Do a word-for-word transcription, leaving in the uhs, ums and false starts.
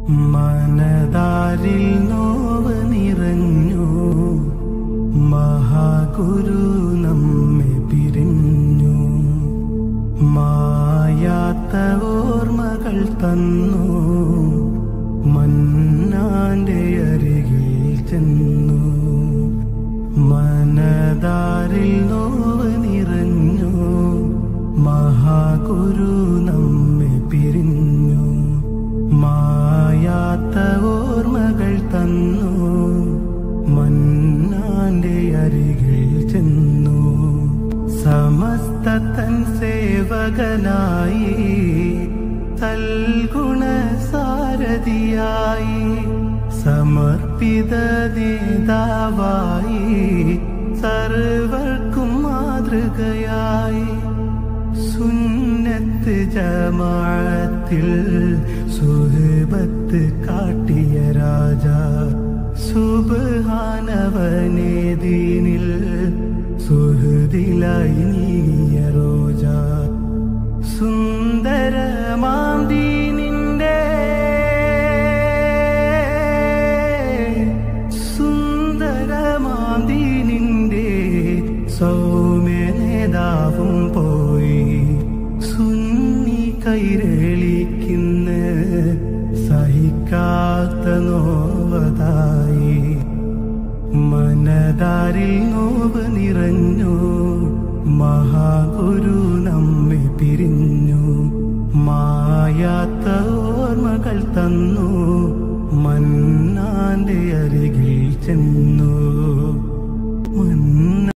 മനതാരിൽ നോവ് നിറഞ്ഞു, മഹാഗുരു നമ്മെ പിരിഞ്ഞു. മായാത്ത ഓർമ്മകൾ തന്നു, മന്നാന്റെ അരികിൽ ചെന്നു. മനതാരിൽ നോവ് നിറഞ്ഞു, മഹാഗുരു നമ്മെ പിരിഞ്ഞു. മായാത്ത ഓർമ്മകൾ തന്നു, മന്നാന്റെ അരികിൽ ചെന്നു. സമസ്ത തൻ സേവകനായി, സൽഗുണ സാരഥിയായി, സമർപ്പിത നേതാവായി, സർവർക്കും മാതൃകയായി. സുന്നത്ത് ജമാഅത്തിൽ സുഹബത്ത് കാട്ടിയ രാജ, സുബ്ഹാനവനെ ദീനിൽ സുഹൃദിലായി നീങ്ങിയ റോജ. സുന്ദരമാം ദീനിന്റെ സുന്ദരമാം ദീനിന്റെ സൗമ്യ നേതാവും പോയി. സുന്നി കൈരളിക്കുന്ന